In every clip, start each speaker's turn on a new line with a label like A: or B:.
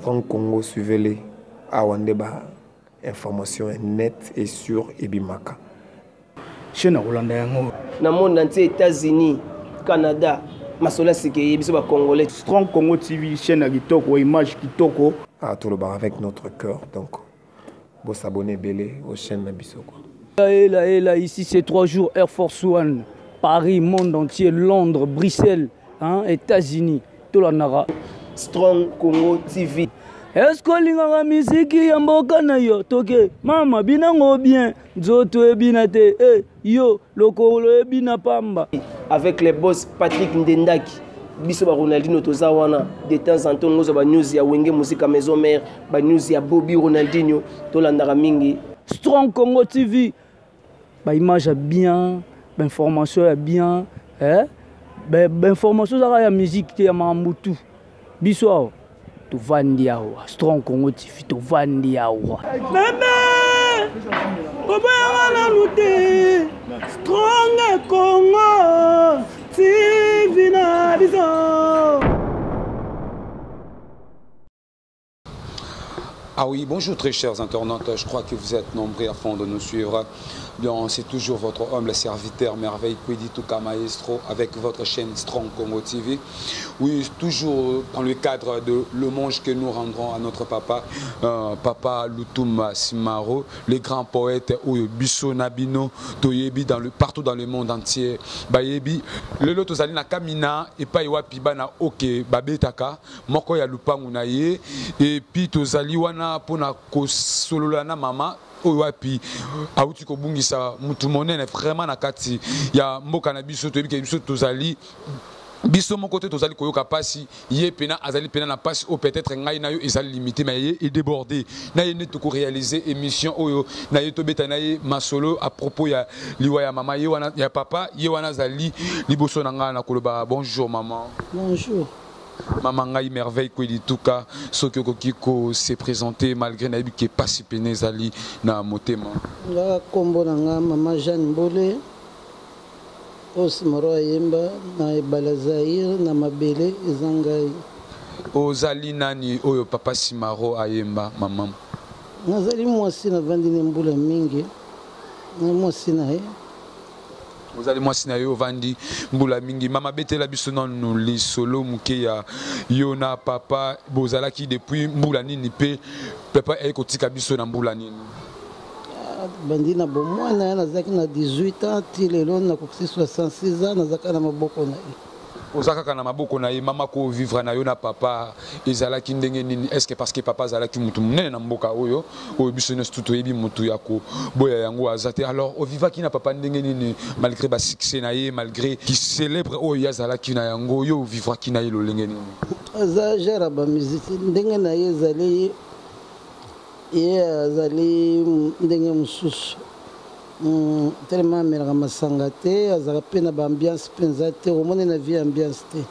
A: En Congo, suivez-les. Awandeba, information nette et sûre et bimaka.
B: Chaîne Hollandais.
C: Dans le monde entier, États-Unis, Canada, Masola Sikeye, Bisoba Congolais.
B: Strong Congo TV, chaîne Kitoko, image Kitoko.
A: À tout le bar avec notre cœur. Donc, vous s'abonnez belé aux chaînes Nabisoko.
D: Là, ici c'est 3 jours Air Force One. Paris, monde entier, Londres, Bruxelles, hein, États-Unis. Tout la nara.
C: Strong Congo TV.
D: Est-ce que l'inganga musique yamboka na yo toke mama binango bien nzoto ebinate yo lokolo ebina pamba
C: avec les boss Patrick Ndendaki biso ba Ronaldinho toza wana de temps en temps ngozo ba news ya Wenge musique maison mère ba news ya Bobby Ronaldinho to landaka mingi.
D: Strong Congo TV ba image bien ba information bien ba information za ya musique te ya mambutu biso to vandiawa Strong Congo TV to vandiawa bébé bobo yana lute Strong Congo TV na biso.
E: Ah oui, bonjour très chers internautes, je crois que vous êtes nombreux à fond de nous suivre. C'est toujours votre humble serviteur merveille Kwidituka Maestro avec votre chaîne Strong Congo TV. Oui, toujours dans le cadre de l'hommage que nous rendrons à notre papa, Papa Lutumba Simaro, le grand poète Biso Nabino, Toyebi partout dans le monde entier. Bayebi, le loto zali na kamina et pas iwa piba na oke babetaka, moko ya lupangu na ye et puis tozali wana pona kosolola na mama. Owapi auti ko bungisa mutu monene vraiment na kati ya mboka na biso toyebi ke biso tozali biso mon côté tozali koyoka pasi ye pena azali pena na pasi o peut-être ngai na yo ezali limité mais ye est débordé na ye neto ko réaliser émission oyo na ye to beta na ye masolo à propos ya liwa ya mama ye wana ya papa ye wana zali liboso na nga na koloba bonjour maman.
F: Bonjour.
E: Maman Ngai merveille Kwidituka Sokyo Kiko s'est présenté malgré Naïbi qui est pas si péné Zali na motema.
F: La combo nanga maman Jeanne Bolé Osmoro Yemba na Balazaïr na Mabele Ezangai.
E: Ozali nani oyo papa Simaro Ayemba maman.
F: Nazali mwasi na vandi mbula mingi. Na mwasi na
E: Vous allez moi sinayo vandi mbula mingi mama betela biso non li solo muke ya yona papa bozala ki depuis mbula nini pe papa ekotika biso na mbula nini
F: bandi na bomwana nazaki na 18 ans tilelo na koksi 66 ans nazaka na maboko na
E: ozaka kana maboko na ye mama ko vivre na yo na papa ezala ki ndenge nini est-ce que parce que papa zala ki mutu munene na mboka oyo oyo biso ne stuto yebi mutu yako boya yango azate alors o viva ki na papa ndenge nini malgré ba succès na ye malgré qui célèbre oyo yazala ki na yango yo vivre ki na ye lo lenge nini
F: aza jara ba musique ndenge na ye zali ye azali ndenge mususu tellement melaka masanga te azalaka mpe na baambiance mpenza te omoni na vie ambiance te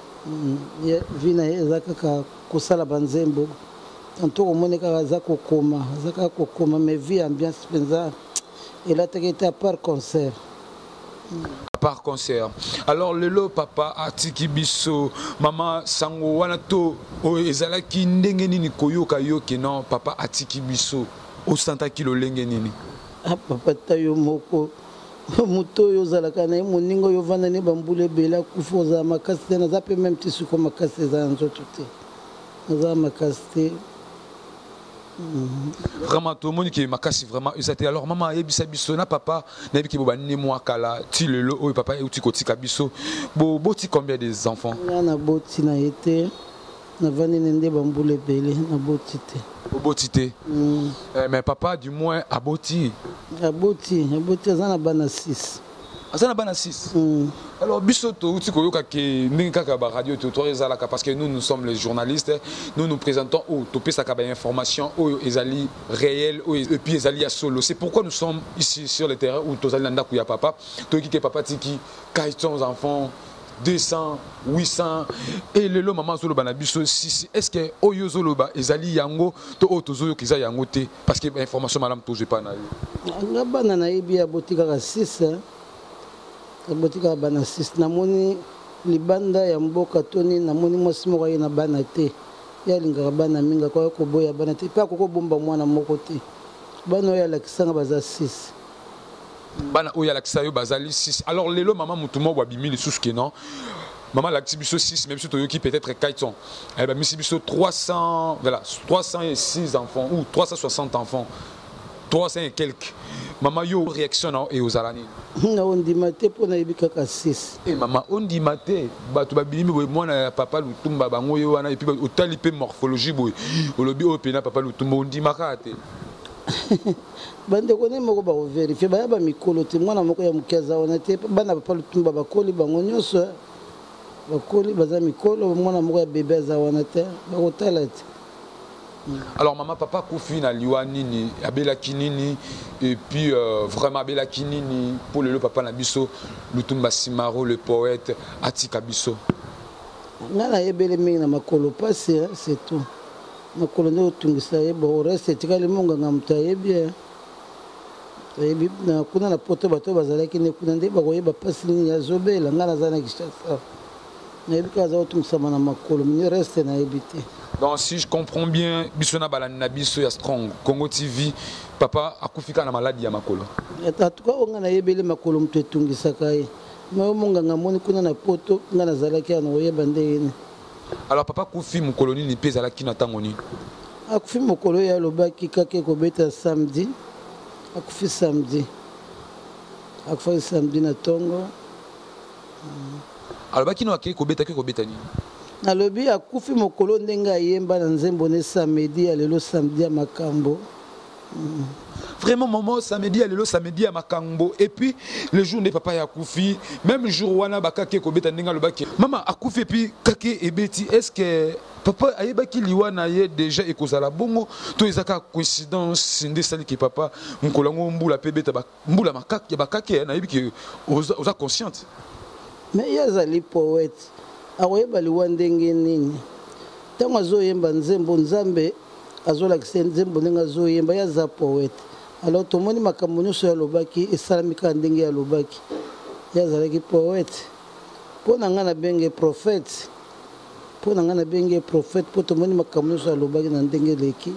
F: vie na ye eza kaka kosala banzembo tanto omoni kaka aza kaka kokoma mais vie ambiance mpenza elataki te à part concert.
E: Par concert. Alors lelo papa atiki biso mama sango wana to ezalaki ndenge nini koyoka yo ke non papa atiki biso osantaki lo lenge nini
F: papa tayo moko muto yo zalaka na moningo yo vanda ne bambule bela kufoza makasi na zape même ti suko makasi za nzoto te za makasi
E: vraiment tout le monde qui est makasi vraiment ezate alors maman yebisa biso na papa na yebi ki boba ne moi kala ti lelo o papa uti kotika biso boti combien des enfants
F: na boti na été na vandi nende bambule bela na boti te
E: Aboti te. Mais papa du moins aboti.
F: Aboti azana bana 6.
E: Azana bana 6. Alors bisoto uti koyoka ke ndingi kaka ba radio tutoriel ezalaka parce que nous sommes les journalistes, nous présentons ou topesa ka ba information ou ezali réel ou et puis ezali ya solo. C'est pourquoi nous sommes ici sur le terrain où tozali nanda ku ya papa, toki ke papa tiki 400 enfants 200, 800 et le maman zolo banabiso est-ce que oyo zolo ba ezali yango to otozo kiza yango te parce que information madame to pas na yo
F: nga bana na yebi ya botika ka 6 botika bana 6 namoni libanda ya mboka toni namoni mwasi moko ye na bana te ya lingaka bana minga kwa koboya bana te pa koko bomba mwana moko te bana oyo alakisanga baza 6
E: bana oyo alakisa yo bazali 6 alors lelo maman mutumo wa bimi lisusu ke non maman lakisi biso 6 même si toyoki peut-être 400 elle va misi biso 300 voilà 306 enfants ou 360 enfants 300 et quelques maman yo réaction na et aux alani
F: na ondima te pona yebi kaka 6
E: et maman ondima te bato babimi boy mwana papa Lutumba bango yo wana et puis otali pe morphologie boy olobi o pena papa Lutumba ondima ka te
F: bande kone moko ba vérifier ba ba mikolo te mwana moko ya mukiaza wana te bana papa Lutumba bakoli bango nyonso bakoli baza mikolo mwana moko ya bébé za wana te bakotala te.
E: Alors maman papa kufi na liwa nini abelaki nini et puis vraiment abelaki nini pour le papa na biso Lutumba Simaro le poète atika biso
F: ngana yebele mingi na makolo pasi c'est tout makolo ndo tungisa yebo reste tikali munga ngamta yebi yebi na kuna na poto bato bazalaki ne kuna nde bakoyeba pasi nini ya zobela ngana zana kishasa na yebi kaza otungisa na makolo mini reste na yebite.
E: Donc si je comprends bien, Bissona Balana Bisso ya Strong, Congo TV, papa akufika na maladie ya makolo.
F: En tout cas, on a yebele makolo mtetungi sakai. Mais monga ngamoni kuna na poto ngana zalaki anoye bandeni.
E: Alors papa kufi mukoloni ni pesa la kina tangoni.
F: Akufi mokolo ya lobaki kake ko beta samedi. Akufi samedi. Akufi samedi na tongo.
E: Alors baki no akiko beta ni.
F: Nalobi akufi mokolo ndenga yemba na nzembo ne samedi alelo samedi ya makambo.
E: Vraiment maman samedi alelo samedi ya makambo et puis le jour de papa ya akufi même jour wana bakake ko beta ndenga lobaki maman akufi puis kake ebeti est-ce que papa ayebaki liwana ye déjà ekozala bongo to ezaka coïncidence ndé sali ki papa mkolango mbula pe beta mbula makake ya bakake na yebiki oza consciente
F: mais yazali poète akoyeba liwa ndenge nini ntango azoyemba nzembo nzambe azolakisa nzembo ndenge azoyemba yaza poète alors tomoni makambo nyonso yalobaki esalami kaka ndenge yalobaki yazalaki poète mpo na ngai nabenge prophète mpo na ngai nabenge prophète mpo tomoni makambo nyonso yalobaki na ndenge eleki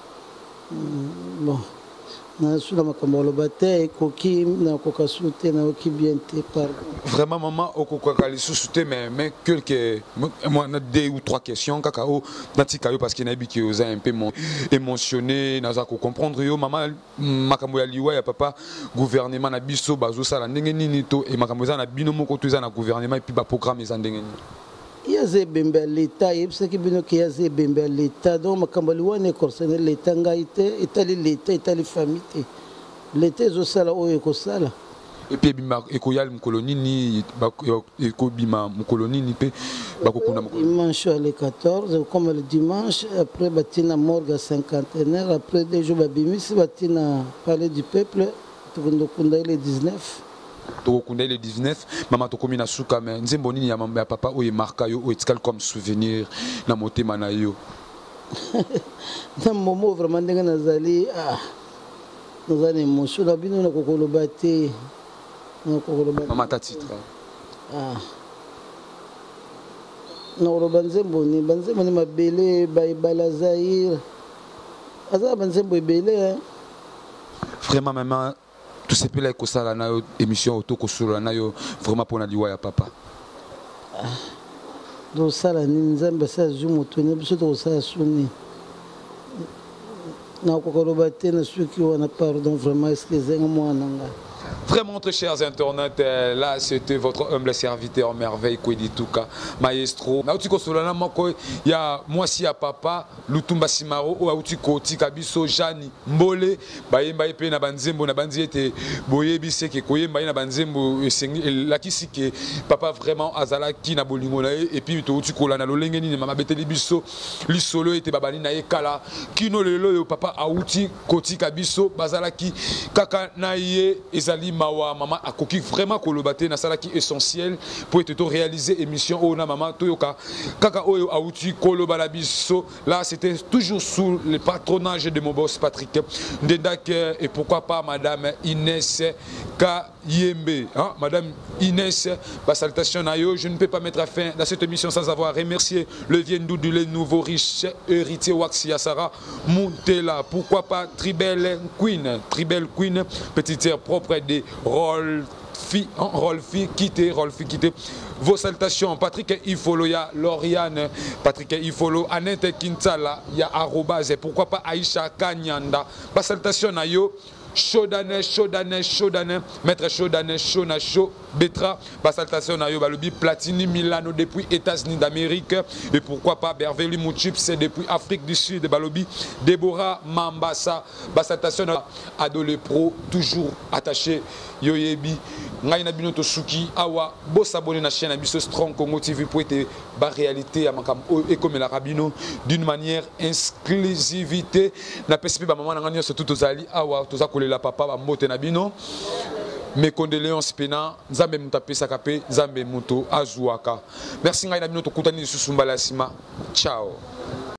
F: bon na makambo aloba te ekoki nakoka su te nayoki bien te pardon.
E: Vraiment maman okoka lisusu te mais quelques moi na 2 ou 3 questions kaka o natika yo parce que na biki oza un peu émotionné naza ko comprendre yo maman makambo ya liwa ya papa gouvernement na biso bazo sala ndenge nini to et makambo za na bino moko to za na gouvernement et puis ba programme za ndenge nini
F: yaze bembe l'état yebisaki bino ke yaze bembe l'état donc makambo liwana concerne l'état ngai te etali l'état etali famille te l'état ezosala oyo ekosala
E: et puis bima ekoyal mkoloni ni ekobima mkoloni ni pe bakokuna mkoloni
F: dimanche le 14 comme le dimanche après batina morgue cinquantenaire après 2 jours babimisi batina palais du peuple tukundokunda le 19
E: tokokunda le 19 mama tokomi na suka mais nzembo nini ya mamba ya papa oyo marka yo etikali comme souvenir na motema na yo
F: na momo vraiment ndenge nazali nazali émotion na bino na kokoloba te na kokoloba
E: mama ta titre
F: na koloba nzembo ni mabele baibala Zaire aza banzembo ebele
E: vraiment maman tout ce pela ekosala na yo émission otokosolola na yo vraiment mpona liwa ya papa
F: tosala nini nzambe asa azwi moto ne biso tokosala suni nakokoloba te na soki wana pardon vraiment est ce que ezenga mwana ngai.
E: Vraiment, très chers internautes, là c'était votre humble serviteur merveille Kwedi Tuka maestro. Na uti ko solana moko ya mwasi ya papa Lutumba Simaro o uti ko tika biso Jani Mbole bayemba epe na banzembo na banzi ete boyebi seke koyemba na banzembo lakisi ke papa vraiment azalaki na bolingo na et puis to uti ko lana lolenge ni mama beteli biso lisolo ete babani na ekala kino lelo yo papa auti ko tika biso bazalaki kaka na ye ezali mawa maman akoki vraiment kolobate na sala qui essentiel pour être réaliser émission o na maman toyoka kaka oyo auti koloba la biso. Là c'était toujours sous le patronage de mon boss Patrick Ndendak et pourquoi pas madame Inès Kayembe, hein? Madame Inès, salutation nayo. Je ne peux pas mettre à fin dans cette émission sans avoir remercié le Viendou du nouveau riche héritier Waxia Sarah Montela. Pourquoi pas Tribel Queen, petite sœur propre de Rolfi quitté. Vos salutations, Patrick Ifolo, ya Lauriane, Patrick Ifolo, Annette Kintala, ya arrobase, pourquoi pas Aïcha Kanyanda. Salutation nayo. Chaudane, maître Chaudane, Chaud, Betra, salutation nayo balobi Platini Milano depuis États-Unis d'Amérique et pourquoi pas Berveli Mouchips depuis Afrique du Sud, balobi Deborah Mambasa, salutation Adole Pro, toujours attaché Yoyebi, Ngaina Binoto Suki, Awa, bo s'abonner na chaîne Abisso Strong Congo TV pour être ba réalité à Makam et comme la Rabino d'une manière exclusivité. Na PSP ba maman ngani so tout ozali awa toza kolela papa ba mbote na bino. Mes condoléances pena Nzambe mutape sakape Nzambe muto azuaka. Merci ngaina Binoto kutani susumbala sima. Ciao.